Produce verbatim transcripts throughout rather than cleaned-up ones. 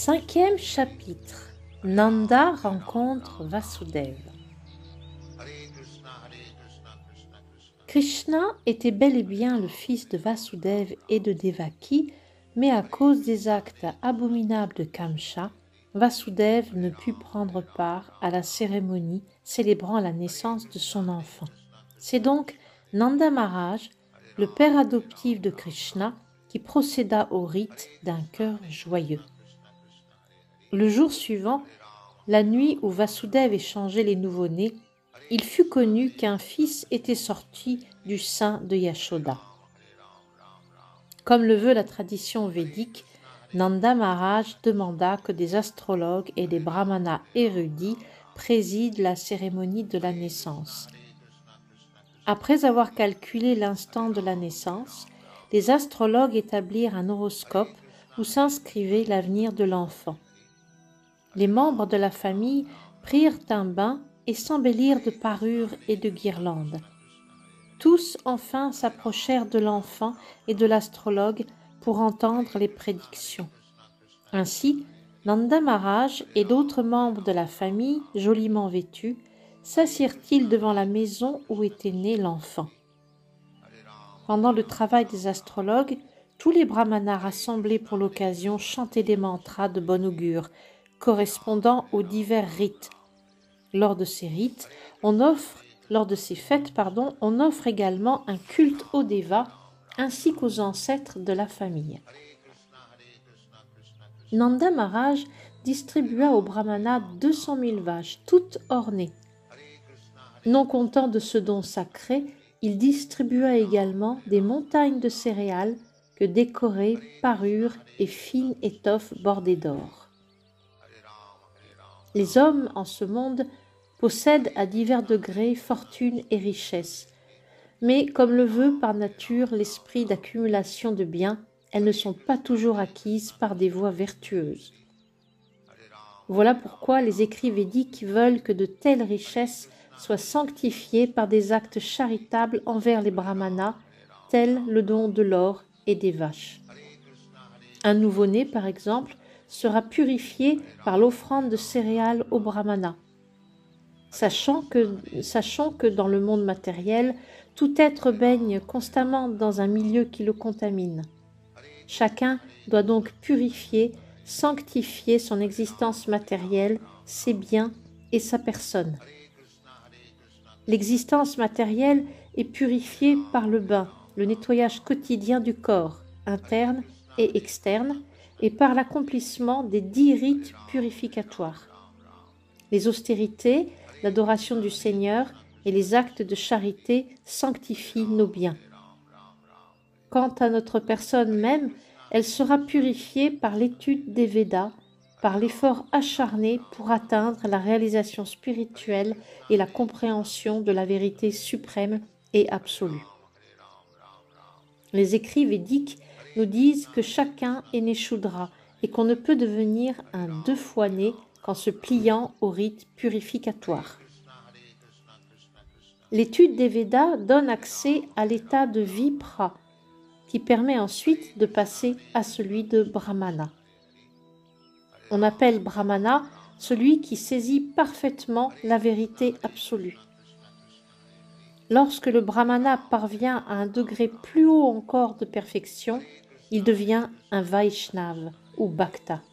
Cinquième chapitre. Nanda rencontre Vasudeva. Krishna était bel et bien le fils de Vasudeva et de Devaki, mais à cause des actes abominables de Kamsa, Vasudeva ne put prendre part à la cérémonie célébrant la naissance de son enfant. C'est donc Nanda Maharaj, le père adoptif de Krishna, qui procéda au rite d'un cœur joyeux. Le jour suivant, la nuit où Vasudeva échangeait les nouveau-nés, il fut connu qu'un fils était sorti du sein de Yashoda. Comme le veut la tradition védique, Nanda Maharaj demanda que des astrologues et des brahmanas érudits président la cérémonie de la naissance. Après avoir calculé l'instant de la naissance, les astrologues établirent un horoscope où s'inscrivait l'avenir de l'enfant. Les membres de la famille prirent un bain et s'embellirent de parures et de guirlandes. Tous enfin s'approchèrent de l'enfant et de l'astrologue pour entendre les prédictions. Ainsi, Nanda Maharaj et d'autres membres de la famille, joliment vêtus, s'assirent-ils devant la maison où était né l'enfant. Pendant le travail des astrologues, tous les brahmanas rassemblés pour l'occasion chantaient des mantras de bon augure, correspondant aux divers rites. Lors de ces rites, on offre, lors de ces fêtes, pardon, on offre également un culte aux dévas ainsi qu'aux ancêtres de la famille. Nanda Maharaj distribua aux brahmanas deux cent mille vaches, toutes ornées. Non content de ce don sacré, il distribua également des montagnes de céréales que décoraient parures et fines étoffes bordées d'or. Les hommes en ce monde possèdent à divers degrés fortune et richesse, mais comme le veut par nature l'esprit d'accumulation de biens, elles ne sont pas toujours acquises par des voies vertueuses. Voilà pourquoi les écrits védiques veulent que de telles richesses soient sanctifiées par des actes charitables envers les brahmanas, tels le don de l'or et des vaches. Un nouveau-né, par exemple, sera purifié par l'offrande de céréales aux brahmanas. Sachant que, sachant que dans le monde matériel, tout être baigne constamment dans un milieu qui le contamine. Chacun doit donc purifier, sanctifier son existence matérielle, ses biens et sa personne. L'existence matérielle est purifiée par le bain, le nettoyage quotidien du corps, interne et externe, et par l'accomplissement des dix rites purificatoires. Les austérités, l'adoration du Seigneur et les actes de charité sanctifient nos biens. Quant à notre personne même, elle sera purifiée par l'étude des Védas, par l'effort acharné pour atteindre la réalisation spirituelle et la compréhension de la vérité suprême et absolue. Les écrits védiques nous disent que chacun est né Shudra et qu'on ne peut devenir un deux fois né qu'en se pliant au rite purificatoire. L'étude des Védas donne accès à l'état de Vipra, qui permet ensuite de passer à celui de Brahmana. On appelle Brahmana celui qui saisit parfaitement la vérité absolue. Lorsque le Brahmana parvient à un degré plus haut encore de perfection, il devient un Vaishnava ou Bhakta.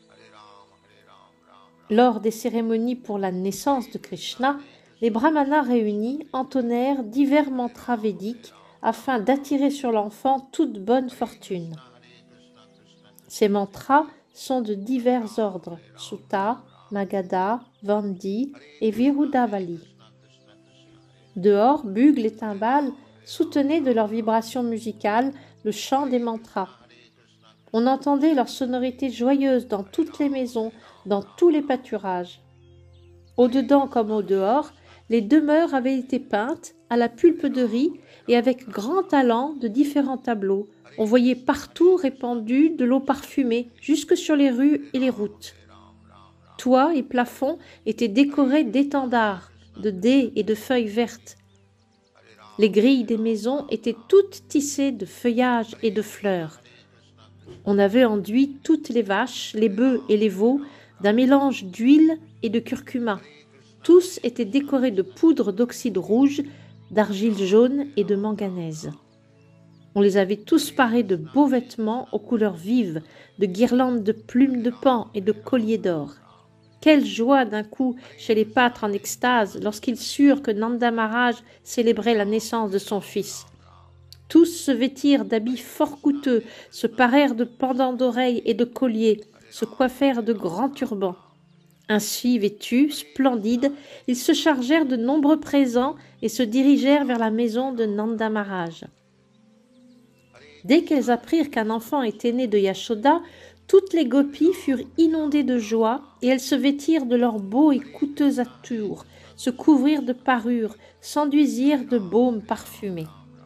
Lors des cérémonies pour la naissance de Krishna, les brahmanas réunis entonnèrent divers mantras védiques afin d'attirer sur l'enfant toute bonne fortune. Ces mantras sont de divers ordres, Sutta, Magadha, Vandi et Virudavali. Dehors, bugles et timbales soutenaient de leur vibration musicale le chant des mantras. On entendait leur sonorité joyeuse dans toutes les maisons, dans tous les pâturages. Au-dedans comme au-dehors, les demeures avaient été peintes à la pulpe de riz et avec grand talent de différents tableaux. On voyait partout répandue de l'eau parfumée, jusque sur les rues et les routes. Toits et plafonds étaient décorés d'étendards, de dais et de feuilles vertes. Les grilles des maisons étaient toutes tissées de feuillages et de fleurs. On avait enduit toutes les vaches, les bœufs et les veaux d'un mélange d'huile et de curcuma. Tous étaient décorés de poudre d'oxyde rouge, d'argile jaune et de manganèse. On les avait tous parés de beaux vêtements aux couleurs vives, de guirlandes de plumes de paon et de colliers d'or. Quelle joie d'un coup chez les pâtres en extase lorsqu'ils surent que Nanda Maharaj célébrait la naissance de son fils. Tous se vêtirent d'habits fort coûteux, se parèrent de pendants d'oreilles et de colliers, se coiffèrent de grands turbans. Ainsi vêtus, splendides, ils se chargèrent de nombreux présents et se dirigèrent vers la maison de Nanda Maharaj. Dès qu'elles apprirent qu'un enfant était né de Yashoda, toutes les gopis furent inondées de joie et elles se vêtirent de leurs beaux et coûteux atours, se couvrirent de parures, s'enduisirent de baumes parfumés.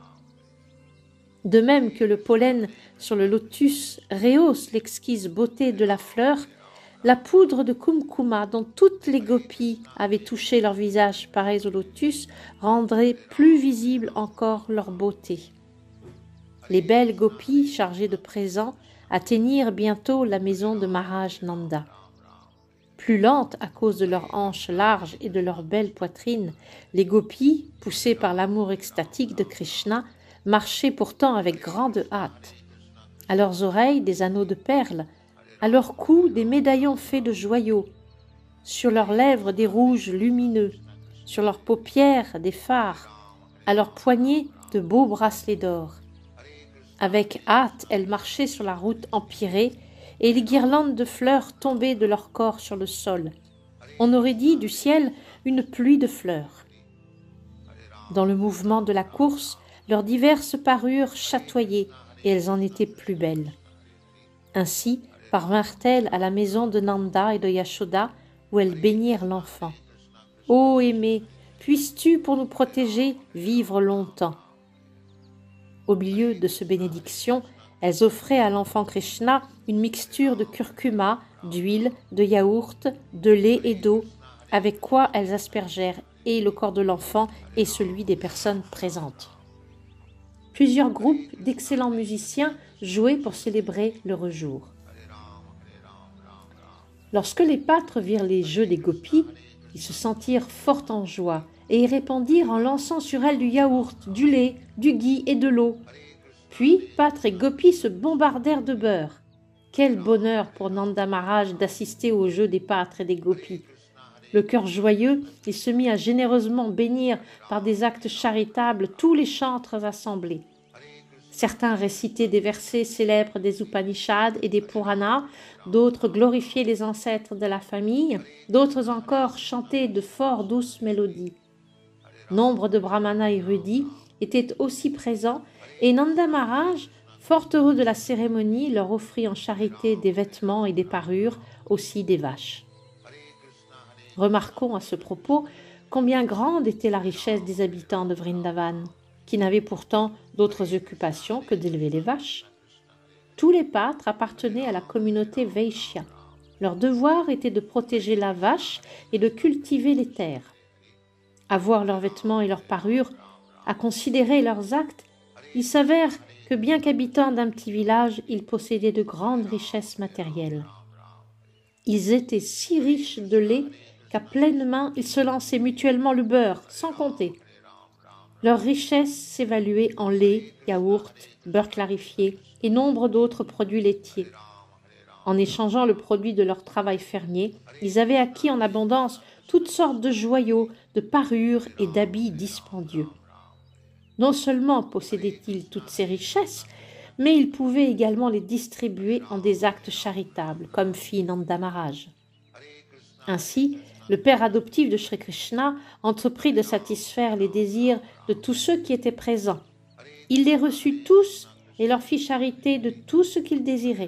De même que le pollen sur le lotus rehausse l'exquise beauté de la fleur, la poudre de kumkuma dont toutes les gopis avaient touché leur visage pareils au lotus rendrait plus visible encore leur beauté. Les belles gopis chargées de présents atteignirent bientôt la maison de Maharaj Nanda. Plus lentes à cause de leurs hanches larges et de leurs belles poitrines, les gopis, poussées par l'amour extatique de Krishna, marchaient pourtant avec grande hâte. À leurs oreilles des anneaux de perles, à leurs cous des médaillons faits de joyaux, sur leurs lèvres des rouges lumineux, sur leurs paupières des fards, à leurs poignets de beaux bracelets d'or. Avec hâte, elles marchaient sur la route empyrée, et les guirlandes de fleurs tombaient de leur corps sur le sol. On aurait dit du ciel une pluie de fleurs. Dans le mouvement de la course, leurs diverses parures chatoyaient, et elles en étaient plus belles. Ainsi parvinrent-elles à la maison de Nanda et de Yashoda, où elles bénirent l'enfant. « Ô aimé, puisses-tu, pour nous protéger, vivre longtemps ?» Au milieu de ce bénédiction, elles offraient à l'enfant Krishna une mixture de curcuma, d'huile, de yaourt, de lait et d'eau, avec quoi elles aspergèrent et le corps de l'enfant et celui des personnes présentes. Plusieurs groupes d'excellents musiciens jouaient pour célébrer l'heureux jour. Lorsque les pâtres virent les jeux des gopis, ils se sentirent fort en joie et y répandirent en lançant sur elles du yaourt, du lait, du ghee et de l'eau. Puis pâtres et gopis se bombardèrent de beurre. Quel bonheur pour Nanda Maharaj d'assister aux jeux des pâtres et des gopis. Le cœur joyeux, il se mit à généreusement bénir par des actes charitables tous les chantres assemblés. Certains récitaient des versets célèbres des Upanishads et des Puranas, d'autres glorifiaient les ancêtres de la famille, d'autres encore chantaient de fort douces mélodies. Nombre de brahmanas érudits étaient aussi présents et Nanda Maharaj, fort heureux de la cérémonie, leur offrit en charité des vêtements et des parures, aussi des vaches. Remarquons à ce propos combien grande était la richesse des habitants de Vrindavan, qui n'avaient pourtant d'autres occupations que d'élever les vaches. Tous les pâtres appartenaient à la communauté Vaishya. Leur devoir était de protéger la vache et de cultiver les terres. À voir leurs vêtements et leurs parures, à considérer leurs actes, il s'avère que bien qu'habitants d'un petit village, ils possédaient de grandes richesses matérielles. Ils étaient si riches de lait qu'à pleine main, ils se lançaient mutuellement le beurre, sans compter. Leur richesse s'évaluait en lait, yaourt, beurre clarifié et nombre d'autres produits laitiers. En échangeant le produit de leur travail fermier, ils avaient acquis en abondance toutes sortes de joyaux, de parures et d'habits dispendieux. Non seulement possédaient-ils toutes ces richesses, mais ils pouvaient également les distribuer en des actes charitables, comme fit Nanda Maharaj. Ainsi, le père adoptif de Sri Krishna entreprit de satisfaire les désirs de tous ceux qui étaient présents. Il les reçut tous et leur fit charité de tout ce qu'ils désiraient.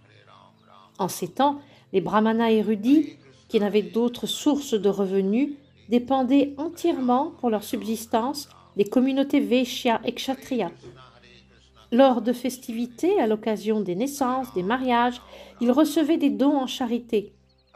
En ces temps, les brahmanas érudits, qui n'avaient d'autres sources de revenus, dépendaient entièrement pour leur subsistance des communautés Vaishya et Kshatriya. Lors de festivités, à l'occasion des naissances, des mariages, ils recevaient des dons en charité.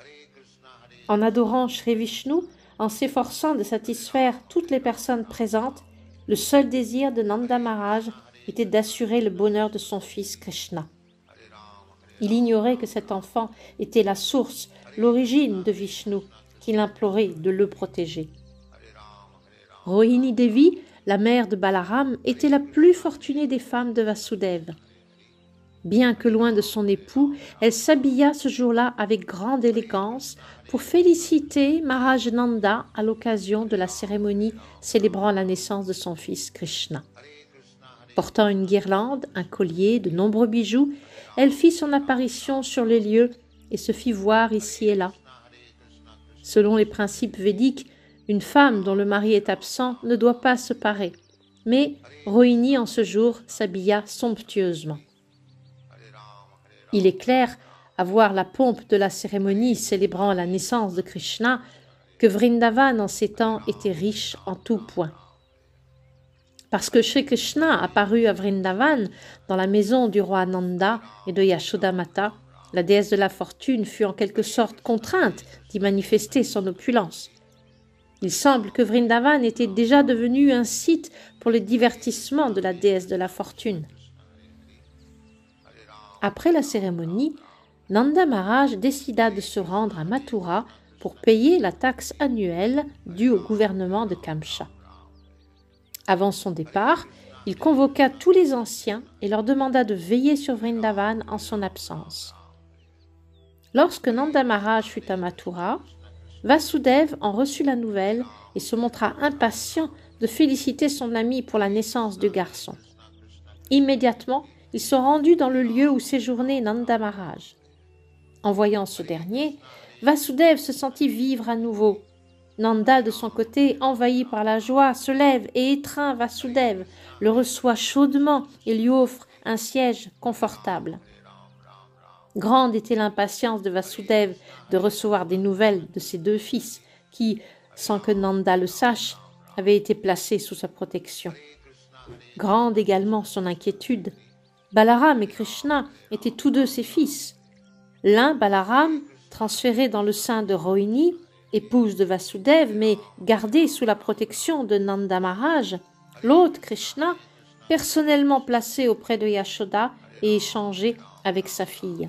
En adorant Sri Vishnu, en s'efforçant de satisfaire toutes les personnes présentes, le seul désir de Nanda Maharaj était d'assurer le bonheur de son fils Krishna. Il ignorait que cet enfant était la source, l'origine de Vishnu, qu'il implorait de le protéger. Rohini Devi, la mère de Balaram, était la plus fortunée des femmes de Vasudeva. Bien que loin de son époux, elle s'habilla ce jour-là avec grande élégance pour féliciter Maharaj Nanda à l'occasion de la cérémonie célébrant la naissance de son fils Krishna. Portant une guirlande, un collier, de nombreux bijoux, elle fit son apparition sur les lieux et se fit voir ici et là. Selon les principes védiques, une femme dont le mari est absent ne doit pas se parer, mais Rohini en ce jour s'habilla somptueusement. Il est clair, à voir la pompe de la cérémonie célébrant la naissance de Krishna, que Vrindavan en ces temps était riche en tout point. Parce que Shri Krishna apparut à Vrindavan, dans la maison du roi Nanda et de Yashoda Mata, la déesse de la fortune fut en quelque sorte contrainte d'y manifester son opulence. Il semble que Vrindavan était déjà devenu un site pour le divertissement de la déesse de la fortune. Après la cérémonie, Nanda Maharaj décida de se rendre à Mathura pour payer la taxe annuelle due au gouvernement de Kamcha. Avant son départ, il convoqua tous les anciens et leur demanda de veiller sur Vrindavan en son absence. Lorsque Nanda Maharaj fut à Mathura, Vasudeva en reçut la nouvelle et se montra impatient de féliciter son ami pour la naissance du garçon. Immédiatement, il se rendit dans le lieu où séjournait Nanda Maharaj. En voyant ce dernier, Vasudeva se sentit vivre à nouveau. Nanda, de son côté, envahi par la joie, se lève et étreint Vasudeva, le reçoit chaudement et lui offre un siège confortable. Grande était l'impatience de Vasudeva de recevoir des nouvelles de ses deux fils qui, sans que Nanda le sache, avaient été placés sous sa protection. Grande également son inquiétude. Balaram et Krishna étaient tous deux ses fils. L'un, Balaram, transféré dans le sein de Rohini, épouse de Vasudeva, mais gardé sous la protection de Nanda Maharaj. L'autre, Krishna, personnellement placé auprès de Yashoda et échangé avec sa fille.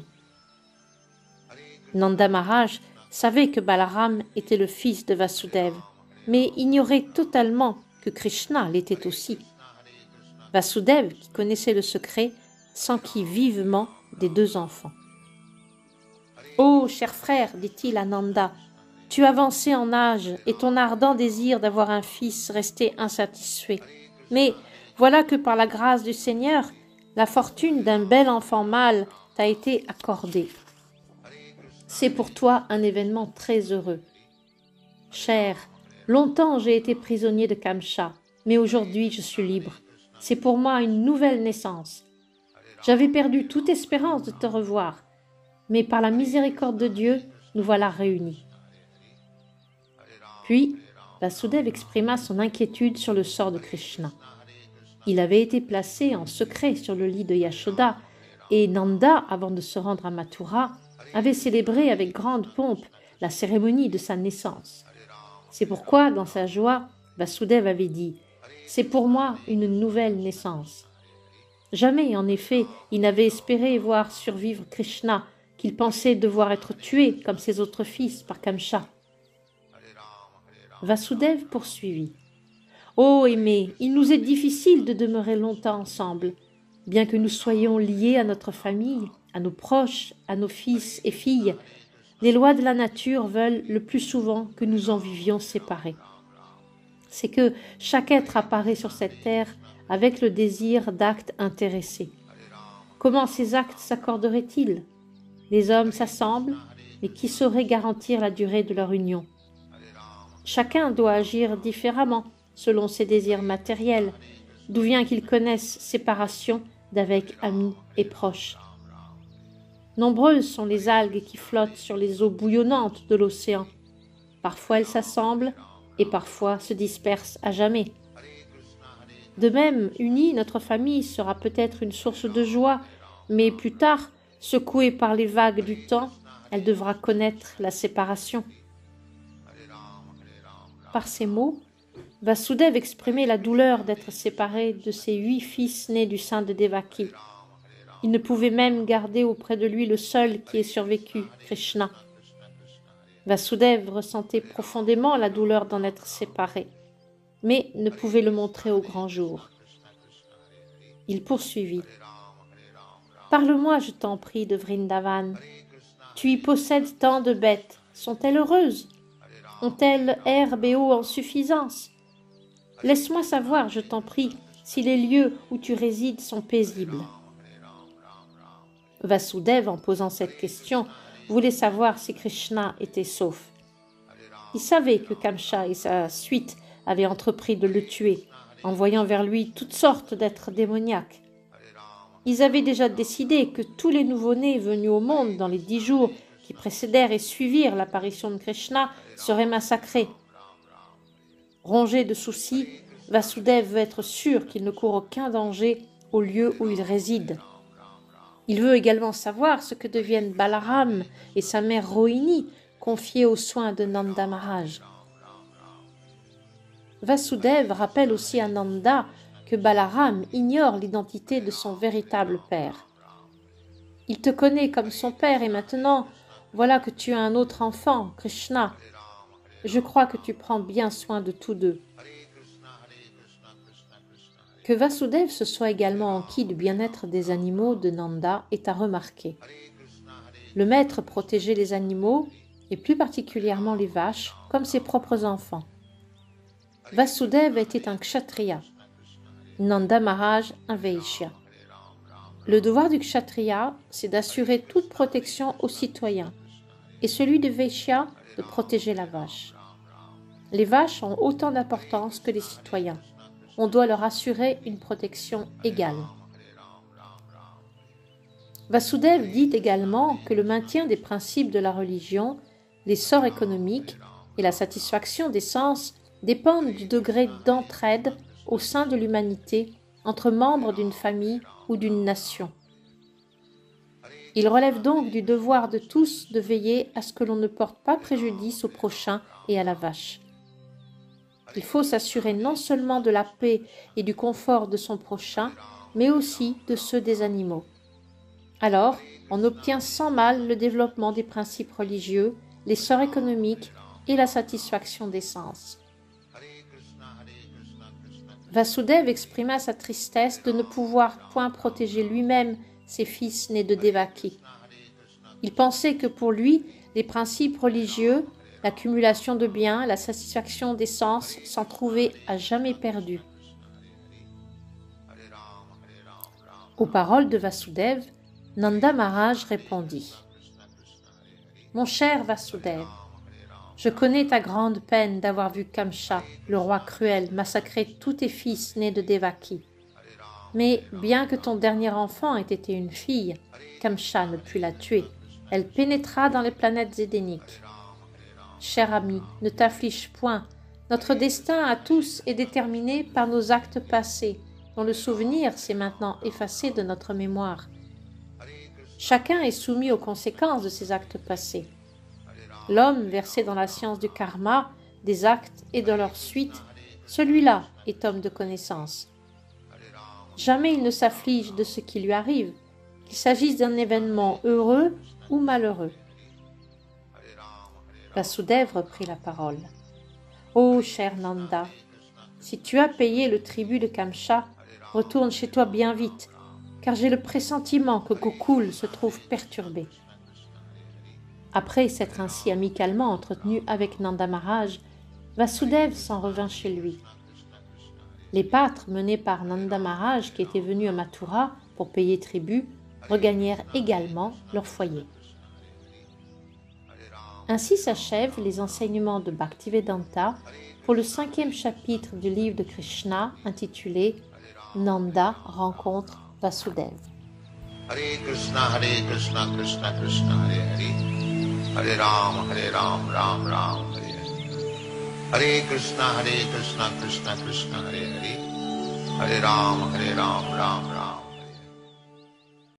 Nanda Maharaj savait que Balaram était le fils de Vasudeva, mais ignorait totalement que Krishna l'était aussi. Vasudeva, qui connaissait le secret, s'enquit vivement des deux enfants. « Ô cher frère, dit-il à Nanda, tu avançais en âge et ton ardent désir d'avoir un fils restait insatisfait. Mais voilà que par la grâce du Seigneur, la fortune d'un bel enfant mâle t'a été accordée. C'est pour toi un événement très heureux. Cher, longtemps j'ai été prisonnier de Kamcha, mais aujourd'hui je suis libre. C'est pour moi une nouvelle naissance. J'avais perdu toute espérance de te revoir, mais par la miséricorde de Dieu, nous voilà réunis. » Puis, Vasudeva exprima son inquiétude sur le sort de Krishna. Il avait été placé en secret sur le lit de Yashoda, et Nanda, avant de se rendre à Mathura, avait célébré avec grande pompe la cérémonie de sa naissance. C'est pourquoi, dans sa joie, Vasudeva avait dit « C'est pour moi une nouvelle naissance ». Jamais, en effet, il n'avait espéré voir survivre Krishna, qu'il pensait devoir être tué comme ses autres fils par Kamcha. Vasudeva poursuivit. « Ô aimé, il nous est difficile de demeurer longtemps ensemble, bien que nous soyons liés à notre famille, à nos proches, à nos fils et filles. Les lois de la nature veulent le plus souvent que nous en vivions séparés. C'est que chaque être apparaît sur cette terre avec le désir d'actes intéressés. Comment ces actes s'accorderaient-ils? Les hommes s'assemblent, mais qui saurait garantir la durée de leur union? Chacun doit agir différemment selon ses désirs matériels, d'où vient qu'ils connaissent séparation d'avec amis et proches. Nombreuses sont les algues qui flottent sur les eaux bouillonnantes de l'océan. Parfois elles s'assemblent et parfois se dispersent à jamais. De même, unie, notre famille sera peut-être une source de joie, mais plus tard, secouée par les vagues du temps, elle devra connaître la séparation. » Par ces mots, Vasudeva exprimait la douleur d'être séparé de ses huit fils nés du sein de Devaki. Il ne pouvait même garder auprès de lui le seul qui ait survécu, Krishna. Vasudeva ressentait profondément la douleur d'en être séparé, mais ne pouvait le montrer au grand jour. Il poursuivit. « Parle-moi, je t'en prie, de Vrindavan. Tu y possèdes tant de bêtes. Sont-elles heureuses? Ont-elles herbe et eau en suffisance? Laisse-moi savoir, je t'en prie, si les lieux où tu résides sont paisibles. » Vasudeva, en posant cette question, voulait savoir si Krishna était sauf. Il savait que Kamsa et sa suite avaient entrepris de le tuer, envoyant vers lui toutes sortes d'êtres démoniaques. Ils avaient déjà décidé que tous les nouveau-nés venus au monde dans les dix jours qui précédèrent et suivirent l'apparition de Krishna seraient massacrés. Rongé de soucis, Vasudeva veut être sûr qu'il ne court aucun danger au lieu où il réside. Il veut également savoir ce que deviennent Balaram et sa mère Rohini, confiés aux soins de Nanda Maharaj. Vasudeva rappelle aussi à Nanda que Balaram ignore l'identité de son véritable père. Il te connaît comme son père et maintenant, voilà que tu as un autre enfant, Krishna. Je crois que tu prends bien soin de tous deux. Que Vasudeva se soit également enquis du bien-être des animaux de Nanda est à remarquer. Le maître protégeait les animaux, et plus particulièrement les vaches, comme ses propres enfants. Vasudeva était un kshatriya, Nanda Maharaj un vaishya. Le devoir du kshatriya, c'est d'assurer toute protection aux citoyens, et celui du vaishya, de protéger la vache. Les vaches ont autant d'importance que les citoyens. On doit leur assurer une protection égale. Vasudeva dit également que le maintien des principes de la religion, l'essor économique et la satisfaction des sens dépendent du degré d'entraide au sein de l'humanité entre membres d'une famille ou d'une nation. Il relève donc du devoir de tous de veiller à ce que l'on ne porte pas préjudice au prochain et à la vache. Il faut s'assurer non seulement de la paix et du confort de son prochain, mais aussi de ceux des animaux. Alors, on obtient sans mal le développement des principes religieux, l'essor économique et la satisfaction des sens. Vasudeva exprima sa tristesse de ne pouvoir point protéger lui-même ses fils nés de Devaki. Il pensait que pour lui, les principes religieux, l'accumulation de biens, la satisfaction des sens s'en trouvaient à jamais perdus. Aux paroles de Vasudeva, Nanda Maharaj répondit. « Mon cher Vasudeva, je connais ta grande peine d'avoir vu Kamsa, le roi cruel, massacrer tous tes fils nés de Devaki. Mais bien que ton dernier enfant ait été une fille, Kamsa ne put la tuer. Elle pénétra dans les planètes édéniques. Cher ami, ne t'afflige point. Notre destin à tous est déterminé par nos actes passés, dont le souvenir s'est maintenant effacé de notre mémoire. Chacun est soumis aux conséquences de ses actes passés. L'homme versé dans la science du karma, des actes et de leur suite, celui-là est homme de connaissance. Jamais il ne s'afflige de ce qui lui arrive, qu'il s'agisse d'un événement heureux ou malheureux. Vasudeva reprit la parole. « Ô cher Nanda, si tu as payé le tribut de Kamsa, retourne chez toi bien vite, car j'ai le pressentiment que Gokul se trouve perturbé. » Après s'être ainsi amicalement entretenu avec Nanda Maharaj, Vasudeva s'en revint chez lui. Les pâtres menés par Nanda Maharaj, qui étaient venus à Mathura pour payer tribut, regagnèrent également leur foyer. Ainsi s'achèvent les enseignements de Bhaktivedanta pour le cinquième chapitre du livre de Krishna intitulé Nanda rencontre Vasudeva. Hare Krishna, Hare Krishna, Krishna Krishna, Hare Hare. Hare Ram, Hare Ram, Ram Ram, Hare Hare. Hare Krishna, Hare Krishna, Krishna Krishna, Hare Hare. Hare Ram, Hare Ram, Ram Ram.